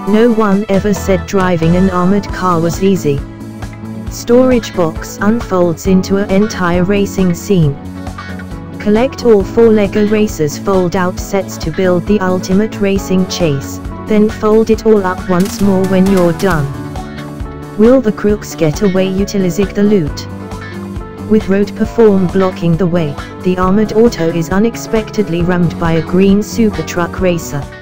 No one ever said driving an armored car was easy. Storage box unfolds into an entire racing scene. Collect all 4 LEGO Racers fold-out sets to build the ultimate racing chase, then fold it all up once more when you're done. Will the crooks get away utilizing the loot? With road platform blocking the way, the armored auto is unexpectedly rammed by a green super truck racer.